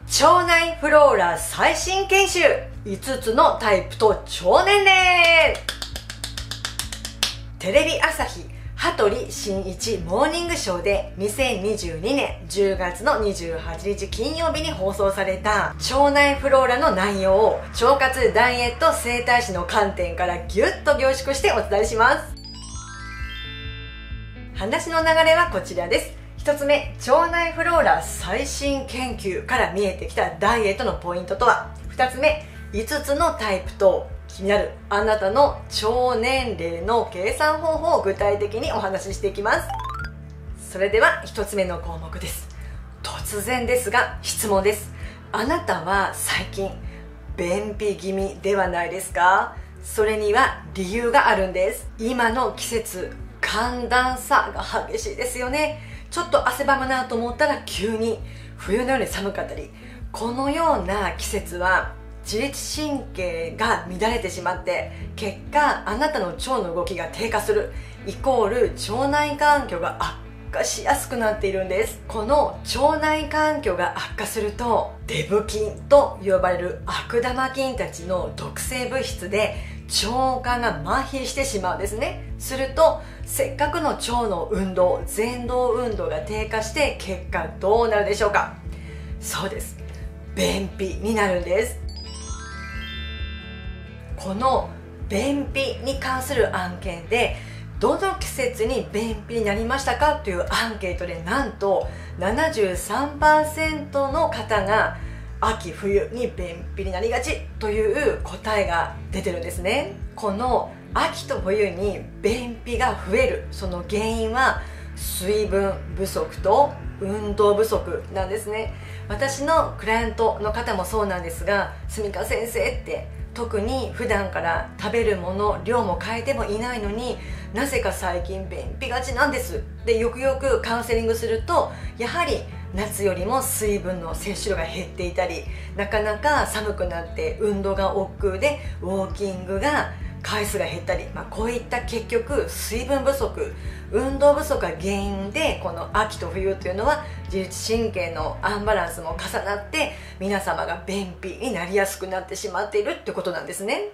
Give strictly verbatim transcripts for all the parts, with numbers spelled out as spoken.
腸内フローラ最新研修いつつのタイプと腸年齢。テレビ朝日羽鳥慎一モーニングショーでにせんにじゅうにねんじゅうがつのにじゅうはちにち金曜日に放送された腸内フローラの内容を腸活ダイエット整体師の観点からギュッと凝縮してお伝えします。話の流れはこちらです。ひとつめ、腸内フローラ最新研究から見えてきたダイエットのポイントとは。ふたつめ、いつつのタイプと気になるあなたの腸年齢の計算方法を具体的にお話ししていきます。それではひとつめの項目です。突然ですが質問です。あなたは最近便秘気味ではないですか？それには理由があるんです。今の季節、寒暖差が激しいですよね。ちょっと汗ばむなと思ったら急に冬のように寒かったり、このような季節は自律神経が乱れてしまって結果あなたの腸の動きが低下するイコール腸内環境が悪化しやすくなっているんです。この腸内環境が悪化するとデブ菌と呼ばれる悪玉菌たちの毒性物質で腸管が麻痺してしまうんですね。するとせっかくの腸の運動、蠕動運動が低下して結果どうなるでしょうか？そうです、便秘になるんです。この便秘に関する案件でどの季節に便秘になりましたかというアンケートでなんと ななじゅうさんパーセント の方が秋冬に便秘になりがちという答えが出てるんですね。この秋と冬に便秘が増えるその原因は水分不足と運動不足なんですね。私のクライアントの方もそうなんですが、住川先生って特に普段から食べるもの量も変えてもいないのになぜか最近便秘がちなんですでよくよくカウンセリングするとやはり夏よりも水分の摂取量が減っていたり、なかなか寒くなって運動が億劫でウォーキングが回数が減ったり、まあ、こういった結局水分不足、運動不足が原因でこの秋と冬というのは自律神経のアンバランスも重なって皆様が便秘になりやすくなってしまっているってことなんですね。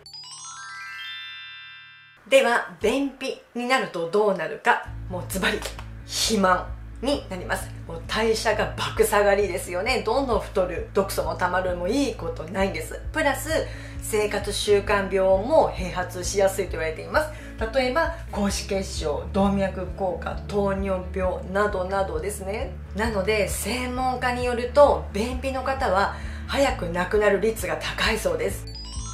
では便秘になるとどうなるか、もうズバリ肥満になります。もう代謝が爆下がりですよね。どんどん太る、毒素もたまる、もいいことないんです。プラス生活習慣病も併発しやすいと言われています。例えば高脂血症、動脈硬化、糖尿病などなどですね。なので専門家によると便秘の方は早く亡くなる率が高いそうです。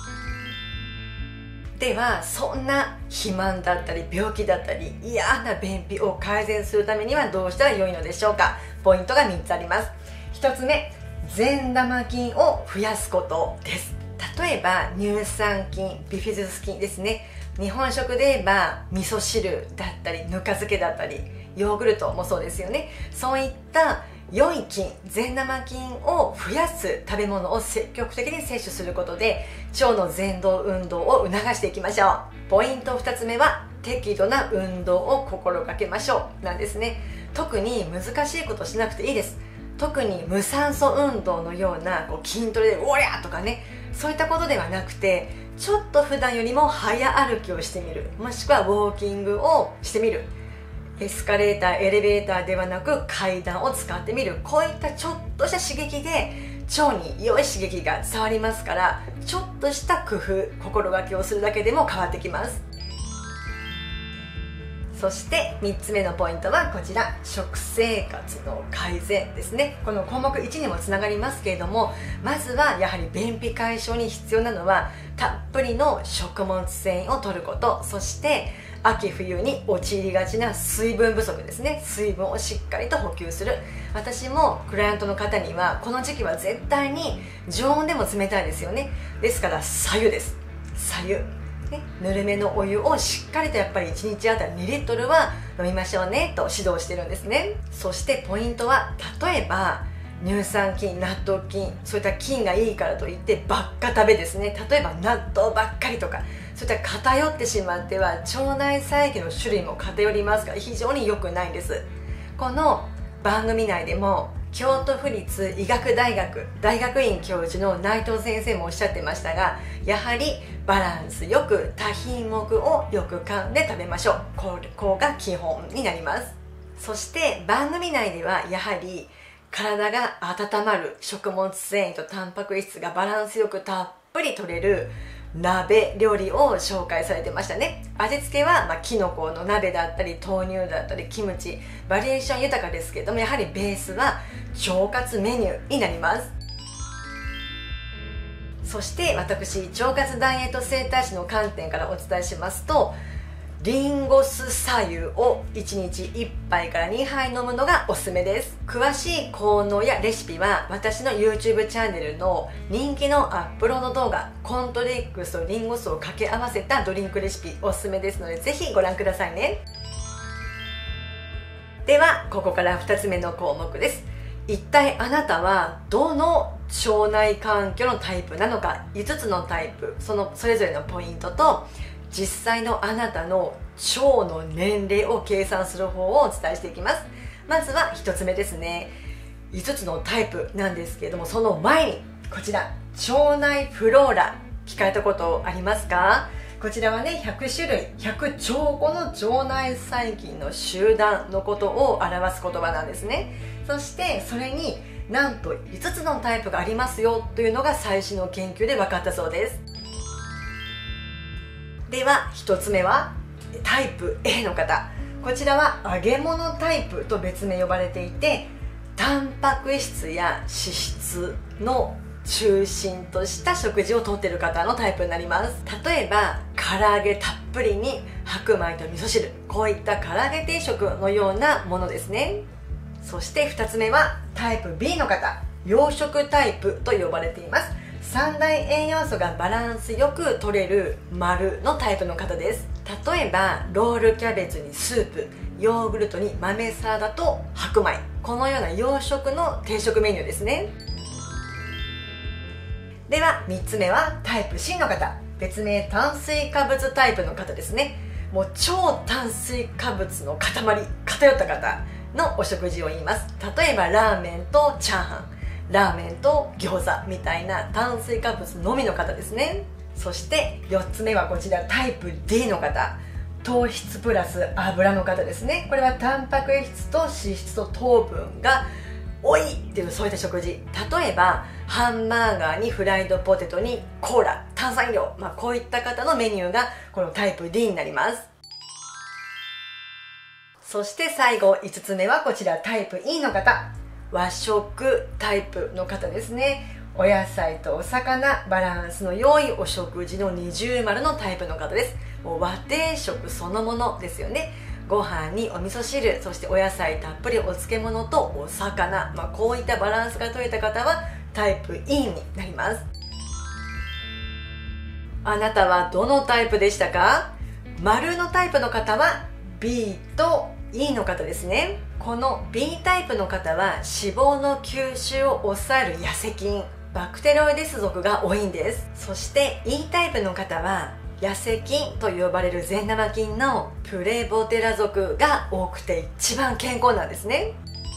ではそんな肥満だったり病気だったり嫌な便秘を改善するためにはどうしたら良いのでしょうか？ポイントがみっつあります。ひとつめ、善玉菌を増やすことです。例えば乳酸菌、ビフィズス菌ですね。日本食で言えば味噌汁だったりぬか漬けだったりヨーグルトもそうですよね。そういった良い菌、善玉菌を増やす食べ物を積極的に摂取することで腸の蠕動運動を促していきましょう。ポイントふたつめは適度な運動を心がけましょうなんですね。特に難しいことしなくていいです。特に無酸素運動のようなこう筋トレでおりゃーとかね、そういったことではなくてちょっと普段よりも早歩きをしてみる、もしくはウォーキングをしてみる、エスカレーター、エレベーターではなく階段を使ってみる、こういったちょっとした刺激で腸に良い刺激が伝わりますから、ちょっとした工夫、心がけをするだけでも変わってきます。そしてみっつめのポイントはこちら、食生活の改善ですね。この項目いちにもつながりますけれども、まずはやはり便秘解消に必要なのはたっぷりの食物繊維を摂ること、そして秋冬に陥りがちな水分不足ですね。水分をしっかりと補給する。私もクライアントの方にはこの時期は絶対に常温でも冷たいですよね。ですから白湯です。白湯ね、ぬるめのお湯をしっかりとやっぱりいちにちあたりにリットルは飲みましょうねと指導してるんですね。そしてポイントは、例えば乳酸菌、納豆菌、そういった菌がいいからといってばっか食べですね。例えば納豆ばっかりとか、そういった偏ってしまっては腸内細菌の種類も偏りますから非常に良くないんです。この番組内でも京都府立医学大学大学院教授の内藤先生もおっしゃってましたが、やはりバランスよく多品目をよく噛んで食べましょう。ここが基本になります。そして番組内ではやはり体が温まる食物繊維とタンパク質がバランスよくたっぷり取れる鍋料理を紹介されてましたね。味付けは、まあ、キノコの鍋だったり豆乳だったりキムチ、バリエーション豊かですけども、やはりベースは腸活メニューになります。そして私、腸活ダイエット整体師の観点からお伝えしますと、リンゴ酢白湯をいちにちいっぱいからにはい飲むのがおすすめです。詳しい効能やレシピは私の YouTube チャンネルの人気のアップロード動画、コントレックスとリンゴ酢を掛け合わせたドリンクレシピおすすめですので、ぜひご覧くださいね。ではここからふたつめの項目です。一体あなたはどの腸内環境のタイプなのか、いつつのタイプ、そのそれぞれのポイントと実際のあなたの腸の年齢を計算する方をお伝えしていきます。まずはひとつめですね。いつつのタイプなんですけれども、その前にこちら腸内フローラ、聞かれたことありますか？こちらはね、ひゃくしゅるいひゃくちょうごの腸内細菌の集団のことを表す言葉なんですね。そしてそれになんといつつのタイプがありますよというのが最新の研究で分かったそうです。ではひとつめはタイプ A の方。こちらは揚げ物タイプと別名呼ばれていて、タンパク質や脂質の中心とした食事をとっている方のタイプになります。例えば唐揚げたっぷりに白米と味噌汁、こういった唐揚げ定食のようなものですね。そしてふたつめはタイプ ビー の方、洋食タイプと呼ばれています。三大栄養素がバランスよく取れる丸のタイプの方です。例えばロールキャベツにスープ、ヨーグルトに豆サラダと白米、このような洋食の定食メニューですね。ではみっつめはタイプ シー の方、別名炭水化物タイプの方ですね。もう超炭水化物の塊、偏った方のお食事を言います。例えばラーメンとチャーハン、ラーメンと餃子みたいな炭水化物のみの方ですね。そしてよっつめはこちらタイプ ディー の方、糖質プラス油の方ですね。これはタンパク質と脂質と糖分が多いっていう、そういった食事。例えばハンバーガーにフライドポテトにコーラ、炭酸飲料、まあ、こういった方のメニューがこのタイプ ディー になります。そして最後いつつめはこちらタイプ イー の方、和食タイプの方ですね。お野菜とお魚、バランスの良いお食事の二重丸のタイプの方です。もう和定食そのものですよね。ご飯にお味噌汁、そしてお野菜たっぷりお漬物とお魚、まあ、こういったバランスが取れた方はタイプ イー になります。あなたはどのタイプでしたか？丸のタイプの方は ビー と イー の方ですね。この ビー タイプの方は脂肪の吸収を抑える痩せ菌、バクテロイデス属が多いんです。そして イー タイプの方は痩せ菌と呼ばれる善玉菌のプレボテラ属が多くて一番健康なんですね。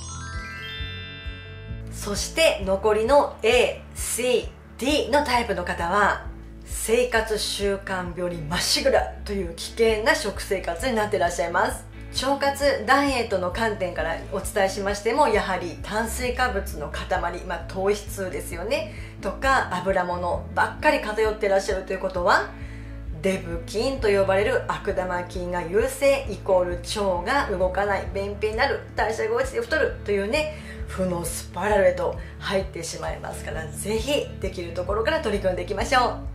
そして残りの エー、シー、ディー のタイプの方は生活習慣病にまっしぐらという危険な食生活になっていらっしゃいます。腸活ダイエットの観点からお伝えしましても、やはり炭水化物の塊、まあ、糖質ですよねとか油物ばっかり偏っていらっしゃるということは、デブ菌と呼ばれる悪玉菌が優勢イコール腸が動かない、便秘になる、代謝が落ちて太るというね、負のスパイラルへと入ってしまいますから、ぜひできるところから取り組んでいきましょ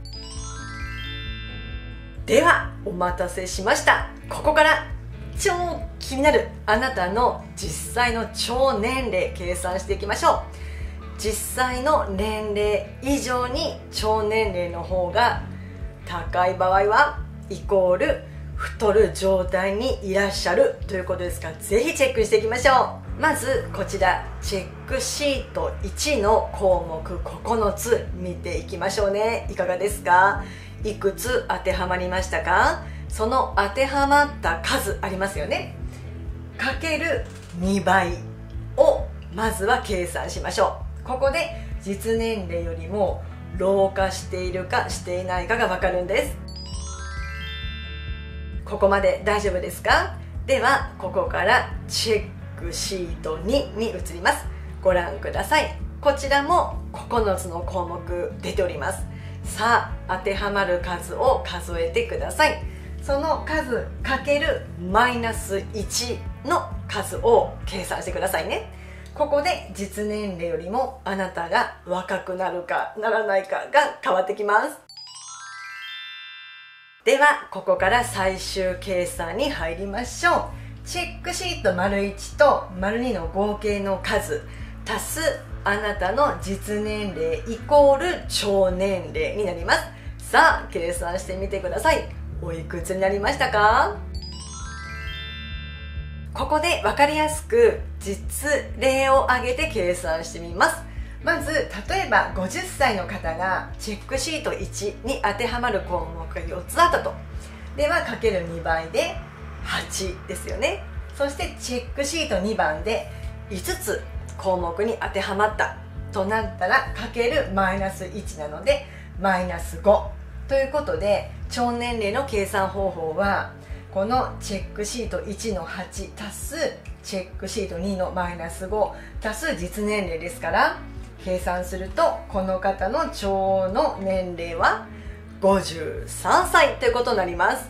う。ではお待たせしました。ここから超気になるあなたの実際の腸年齢計算していきましょう。実際の年齢以上に腸年齢の方が高い場合はイコール太る状態にいらっしゃるということですから、ぜひチェックしていきましょう。まずこちらチェックシートいちの項目ここのつ見ていきましょうね。いかがですか？いくつ当てはまりましたか？その当てはまった数ありますよね。かけるにばいをまずは計算しましょう。ここで実年齢よりも老化しているかしていないかがわかるんです。ここまで大丈夫ですか？ではここからチェックシートにに移ります。ご覧ください。こちらもここのつの項目出ております。さあ当てはまる数を数えてください。その数かけるマイナスいちの数を計算してくださいね。ここで実年齢よりもあなたが若くなるかならないかが変わってきます。ではここから最終計算に入りましょう。チェックシート ① と ② の合計の数足すあなたの実年齢イコール超年齢になります。さあ計算してみてください。おいくつになりましたか？ここで分かりやすく実例を挙げて計算してみます。まず例えばごじゅっさいの方がチェックシートいちに当てはまる項目がよっつあったと。ではかけるにばいではちですよね。そしてチェックシートにばんでいつつ項目に当てはまったとなったらかけるマイナスいちなのでマイナスごということで、超年齢の計算方法はこのチェックシートいちのはち足すチェックシートにのマイナスご足す実年齢ですから、計算するとこの方の超の年齢はごじゅうさんさいということになります。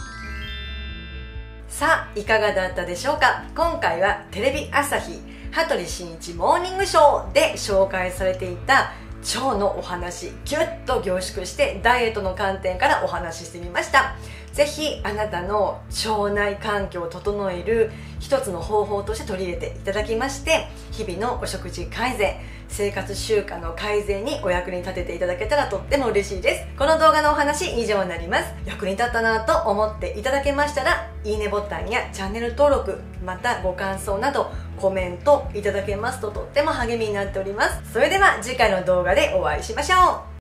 さあいかがだったでしょうか。今回はテレビ朝日羽鳥慎一モーニングショーで紹介されていた腸のお話、ギュッと凝縮してダイエットの観点からお話ししてみました。ぜひあなたの腸内環境を整える一つの方法として取り入れていただきまして、日々のお食事改善、生活習慣の改善にお役に立てていただけたらとっても嬉しいです。この動画のお話以上になります。役に立ったなと思っていただけましたら、いいねボタンやチャンネル登録、またご感想などコメントいただけますととっても励みになっております。それでは次回の動画でお会いしましょう。